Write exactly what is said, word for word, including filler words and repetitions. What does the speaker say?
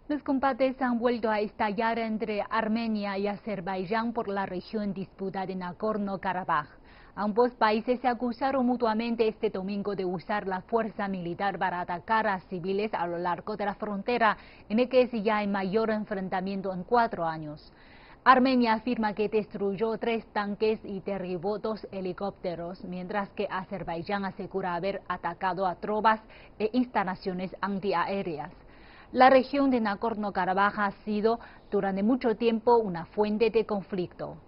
Los combates han vuelto a estallar entre Armenia y Azerbaiyán por la región en disputa de Nagorno-Karabaj. Ambos países se acusaron mutuamente este domingo de usar la fuerza militar para atacar a civiles a lo largo de la frontera, en el que es ya el mayor enfrentamiento en cuatro años. Armenia afirma que destruyó tres tanques y derribó dos helicópteros, mientras que Azerbaiyán asegura haber atacado a tropas e instalaciones antiaéreas. La región de Nagorno-Karabaj ha sido durante mucho tiempo una fuente de conflicto.